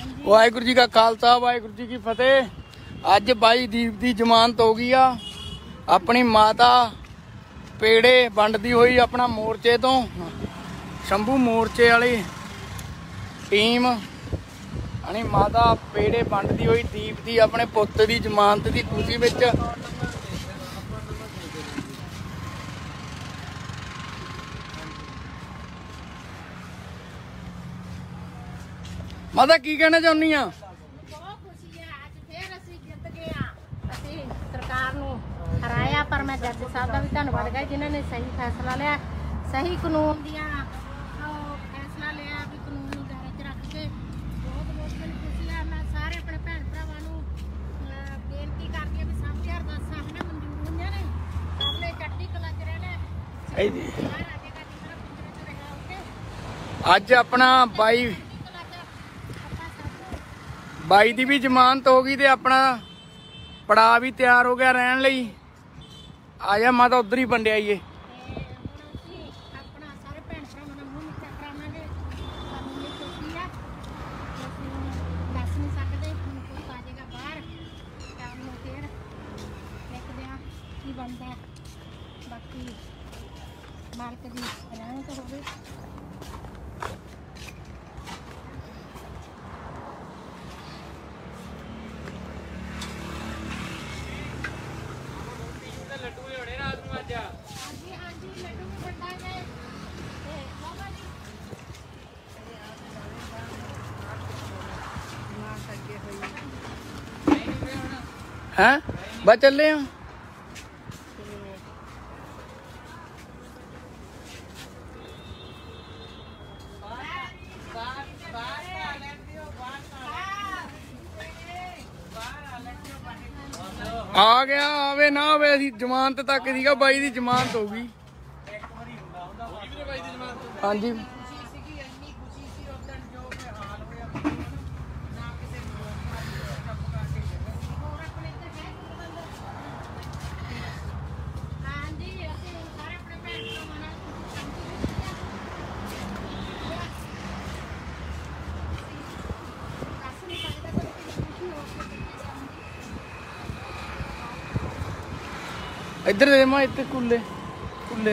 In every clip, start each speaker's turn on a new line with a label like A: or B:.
A: वाहिगुरू जी का खालसा वाहिगुरू जी की फतेह। अज बाई दीप की जमानत हो गई आ। अपनी माता पेड़े वंडदी हुई अपना मोर्चे तो शंभू मोर्चे वाली टीम अपनी माता पेड़े वंडदी हुई दीप की अपने पुत की जमानत की खुशी में माता की कहना चाहनी आ?
B: हराया पर मैं जज साहब का भी धन्यवाद है जिन्होंने सही फैसला लिया, सही कानून दिया फैसला लिया भी कानून नूं दायरे च रख के बहुत बहुत मैनूं खुशी है। मैं सारे अपने भैन भरावां नूं बेनती करदी हां भी सब दी अरदासां अपने मंजूर होईआं ने, सब ने चढ़दी कला च रहना।
A: अज अपना बाई दी भी जमानत हो गई ते अपना पड़ा भी तैयार हो गया रहने लई। आ जा माता उधर ही बंडे आइए। हैं बस चले हैं। आ गया आवे ना आवे असी जमानत तक सीगा बाई दी जमानत हो गई। हाँ जी इधर दे मां इतने कुल्ले कुल्ले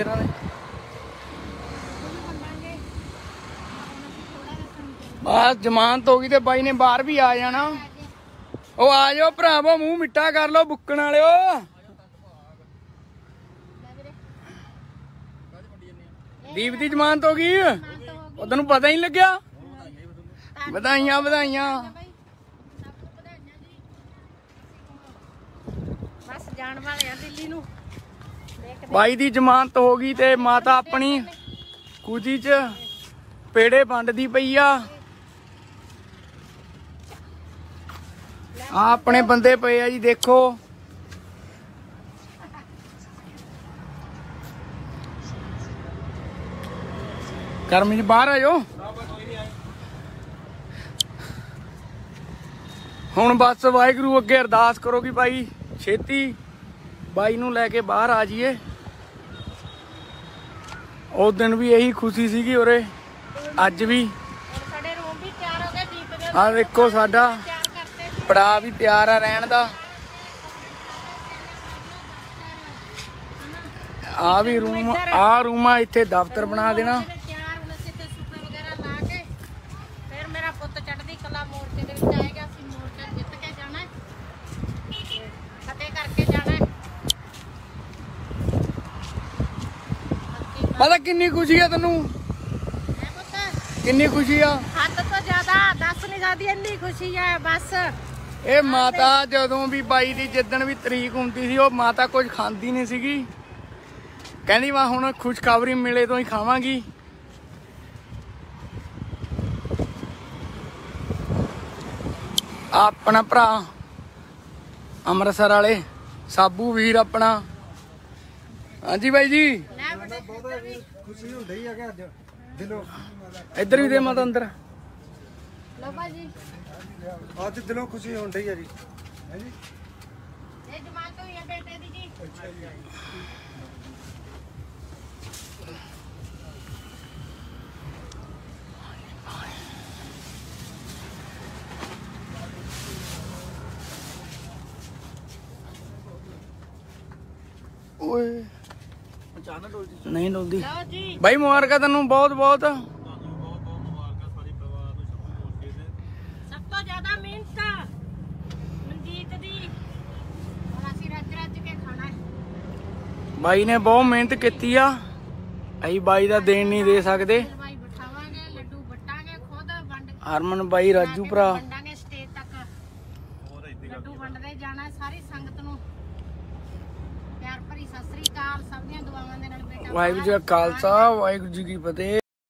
A: बस जमानत हो गई तो बाई ने बाहर भी आ जाना। ओ आ जाओ भरावो मुंह मिठा कर लो बुक्कण वाले। दीप की जमानत हो गई वो तेन पता ही नहीं लग्या। बधाइयां बधाइयां। बाई दी जमानत हो गई ते माता अपनी खुशी च पेड़े वंडदी पई आ। अपने बंदे पे आ जी देखो। कर्म जी बाहर आ जाओ हुण बस वाहिगुरू अगे अरदास करो कि भाई छेती बाई नूं लैके बाहर आ जाइए। उस दिन भी यही खुशी सीगी उरे अज भी। आ देखो साडा पड़ा भी तैयार आ रहन दा। आ भी रूम आ रूम आ इत्थे दफ्तर बना देना। पता किन्नी खुशी है तेनू? किन्नी खुशी आ?
B: हद तो ज्यादा दस नहीं सकदी इन्नी खुशी है बस।
A: ए माता जदों भी बाई दी जिद्दन भी तरीक हुंदी सी ओ माता कुछ खांदी नहीं सीगी। कहंदी वा हुण खुशखबरी मिले तो ही खावांगी। अपना भरा अमृतसर वाले साबू वीर अपना। हाँ जी बाई जी इधर भी दे माता अंदर
C: आज दिलों खुशी होने है जी।
A: ਓਏ
C: ਅਚਾਨਕ ਡੋਲ ਜੀ
A: ਨਹੀਂ ਡੁੱਲਦੀ
B: ਲਓ ਜੀ
A: ਬਾਈ ਮੁਬਾਰਕਾਂ ਤੈਨੂੰ ਬਹੁਤ ਬਹੁਤ
B: ਸਭ ਤੋਂ ਜ਼ਿਆਦਾ ਮਿਹਨਤ ਮਨਜੀਤ ਦੀ। ਹੁਣ ਅਸੀਂ ਰੱਜ ਰੱਜ ਕੇ ਖਾਣਾ ਹੈ।
A: ਬਾਈ ਨੇ ਬਹੁਤ ਮਿਹਨਤ ਕੀਤੀ ਆ, ਅਸੀਂ ਬਾਈ ਦਾ ਦੇਣ ਨਹੀਂ ਦੇ ਸਕਦੇ।
B: ਫਿਰ ਬਾਈ ਬਿਠਾਵਾਂਗੇ, ਲੱਡੂ ਵਟਾਂਗੇ, ਖੁਦ ਵੰਡ
A: ਹਰਮਨ ਬਾਈ ਰਾਜੂ ਭਰਾ
B: ਵੰਡਾਂਗੇ ਸਟੇਜ ਤੱਕ। ਲੱਡੂ ਵੰਡਦੇ ਜਾਣਾ ਸਾਰੀ ਸੰਗਤ ਨੂੰ। ਪਿਆਰ ਭਰੀ ਸਤਿ ਸ੍ਰੀ ਅਕਾਲ। ਸਭ ਦੀਆਂ ਦੁਆਵਾਂ ਦੇ ਨਾਲ ਬੇਟਾ
A: ਵਾਹਿਗੁਰੂ ਜੀ ਕਾ ਖਾਲਸਾ ਵਾਹਿਗੁਰੂ ਜੀ ਕੀ ਫਤਿਹ।